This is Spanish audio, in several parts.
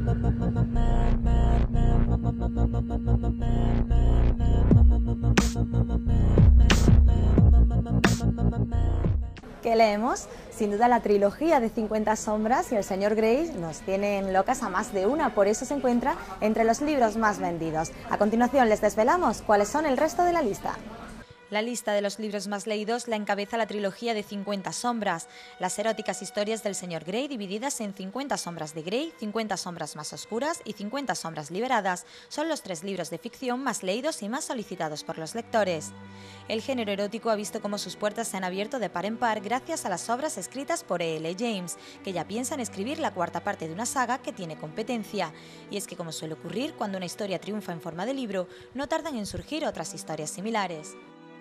¿Qué leemos? Sin duda la trilogía de 50 sombras y el señor Grey nos tienen locas a más de una, por eso se encuentra entre los libros más vendidos. A continuación les desvelamos cuáles son el resto de la lista. La lista de los libros más leídos la encabeza la trilogía de 50 sombras, las eróticas historias del señor Grey divididas en 50 sombras de Grey, 50 sombras más oscuras y 50 sombras liberadas. Son los 3 libros de ficción más leídos y más solicitados por los lectores. El género erótico ha visto cómo sus puertas se han abierto de par en par gracias a las obras escritas por E.L. James, que ya piensa en escribir la cuarta parte de una saga que tiene competencia. Y es que, como suele ocurrir cuando una historia triunfa en forma de libro, no tardan en surgir otras historias similares.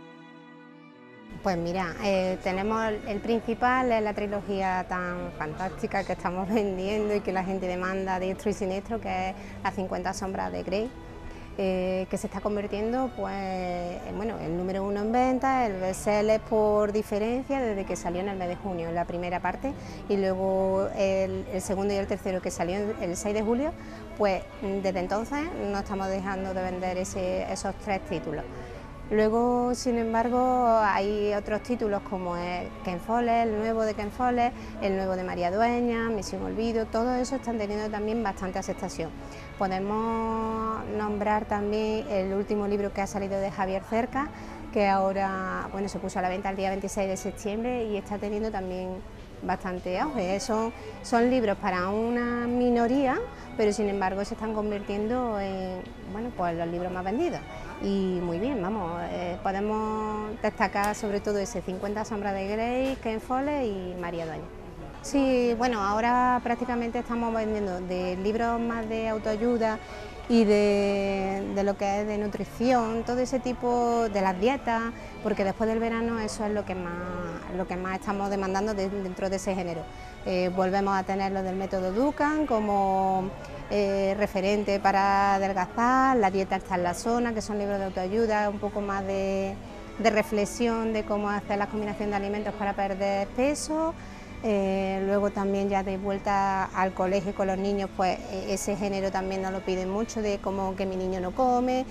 Pues mira, tenemos el principal, es la trilogía tan fantástica que estamos vendiendo y que la gente demanda diestro y siniestro, que es las 50 sombras de Grey, que se está convirtiendo pues, bueno, el número 1 en venta, el bestseller por diferencia desde que salió en el mes de junio, la primera parte, y luego el segundo y el tercero que salió el 6 de julio, pues desde entonces no estamos dejando de vender esos 3 títulos. Luego, sin embargo, hay otros títulos como Ken Follett, el nuevo de Ken Follett, el nuevo de María Dueñas, Misión Olvido, todo eso están teniendo también bastante aceptación. Podemos nombrar también el último libro que ha salido de Javier Cercas, que ahora bueno, se puso a la venta el día 26 de septiembre y está teniendo también bastante auge. Son libros para una minoría, pero sin embargo se están convirtiendo en bueno, pues los libros más vendidos. Y muy bien, vamos, podemos destacar sobre todo ese 50 sombras de Grey, Ken Follett y María Dueñas. Sí, bueno, ahora prácticamente estamos vendiendo de libros más de autoayuda y de lo que es de nutrición, todo ese tipo de las dietas, porque después del verano eso es lo que más estamos demandando dentro de ese género. Volvemos a tener lo del método Duncan como referente para adelgazar, la dieta está en la zona, que son libros de autoayuda, un poco más de reflexión de cómo hacer la combinación de alimentos para perder peso. Luego también ya de vuelta al colegio con los niños, pues ese género también nos lo piden mucho, de cómo que mi niño no come,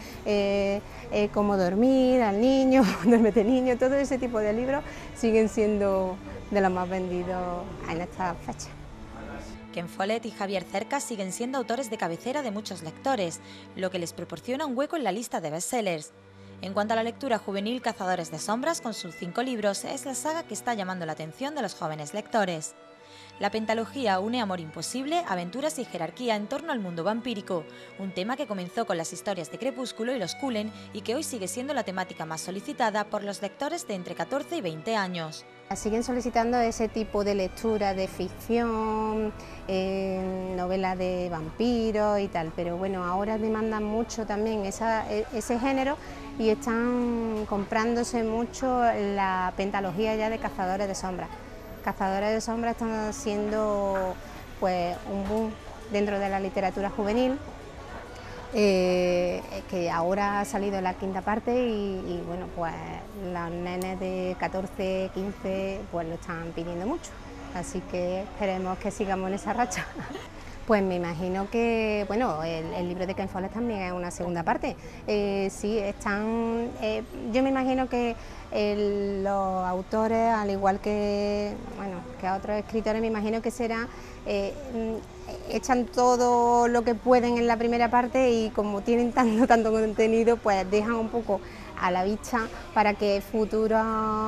cómo dormir al niño, duérmete niño, todo ese tipo de libros siguen siendo de los más vendidos en esta fecha. Ken Follett y Javier Cercas siguen siendo autores de cabecera de muchos lectores, lo que les proporciona un hueco en la lista de bestsellers. En cuanto a la lectura juvenil, Cazadores de Sombras, con sus 5 libros, es la saga que está llamando la atención de los jóvenes lectores. La pentalogía une amor imposible, aventuras y jerarquía en torno al mundo vampírico, un tema que comenzó con las historias de Crepúsculo y los Cullen y que hoy sigue siendo la temática más solicitada por los lectores de entre 14 y 20 años. Siguen solicitando ese tipo de lectura de ficción, novelas de vampiros y tal, pero bueno, ahora demandan mucho también ese género y están comprándose mucho la pentalogía ya de Cazadores de Sombras. Cazadores de Sombras están siendo pues un boom dentro de la literatura juvenil, que ahora ha salido la 5ª parte y bueno, pues los nenes de 14, 15 pues lo están pidiendo mucho, así que esperemos que sigamos en esa racha. Pues me imagino que, bueno, el libro de Ken Follett también es una 2ª parte. Sí, están, yo me imagino que los autores, al igual que, bueno, que otros escritores, me imagino que será, echan todo lo que pueden en la primera parte y como tienen tanto contenido, pues dejan un poco a la vista para que futuros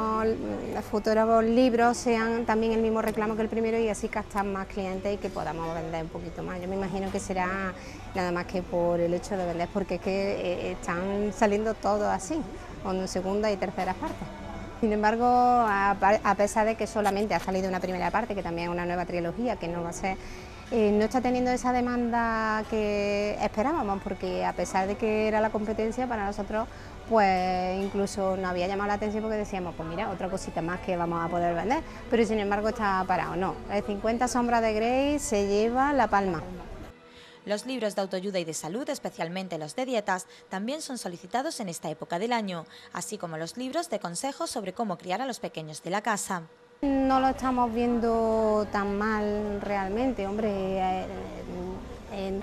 libros sean también el mismo reclamo que el primero y así captar más clientes y que podamos vender un poquito más. Yo me imagino que será nada más que por el hecho de vender, porque es que están saliendo todos así, con 2ª y 3ª partes. Sin embargo, a pesar de que solamente ha salido una primera parte, que también es una nueva trilogía, que no va a ser, no está teniendo esa demanda que esperábamos, porque a pesar de que era la competencia para nosotros, pues incluso nos había llamado la atención porque decíamos, pues mira, otra cosita más que vamos a poder vender, pero sin embargo está parado. No, el 50 sombras de Grey se lleva la palma. Los libros de autoayuda y de salud, especialmente los de dietas, también son solicitados en esta época del año, así como los libros de consejos sobre cómo criar a los pequeños de la casa. No lo estamos viendo tan mal realmente, hombre.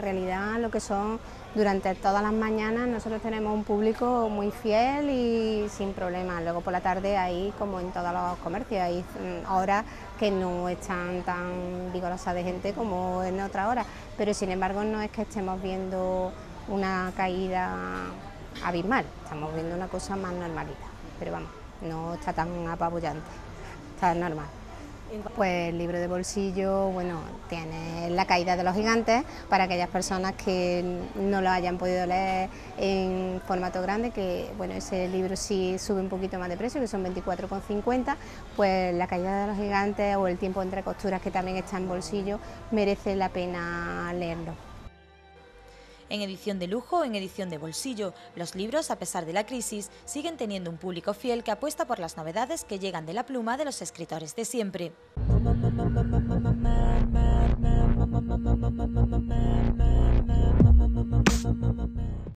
lo que son durante todas las mañanas. Nosotros tenemos un público muy fiel y sin problemas. Luego por la tarde hay, como en todos los comercios, hay horas que no están tan vigorosas de gente como en otras horas, pero sin embargo no es que estemos viendo una caída abismal, estamos viendo una cosa más normalita, pero vamos, no está tan apabullante, está normal. Pues el libro de bolsillo, bueno, tiene La caída de los gigantes para aquellas personas que no lo hayan podido leer en formato grande, que bueno, ese libro sí sube un poquito más de precio, que son 24,50, pues La caída de los gigantes o El tiempo entre costuras, que también está en bolsillo, merece la pena leerlo. En edición de lujo o en edición de bolsillo, los libros, a pesar de la crisis, siguen teniendo un público fiel que apuesta por las novedades que llegan de la pluma de los escritores de siempre.